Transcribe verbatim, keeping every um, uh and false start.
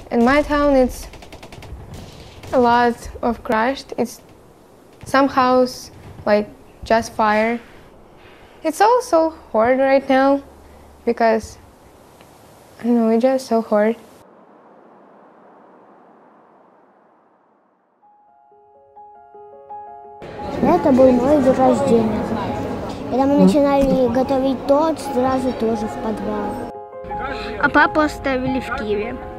In my town, it's a lot of crashed. It's some house, like just fire. It's also hard right now because, I don't know, it's just so hard. Это был мой день рождения. Когда мы начинали готовить торт, сразу тоже в подвал. А папу оставили в Киеве.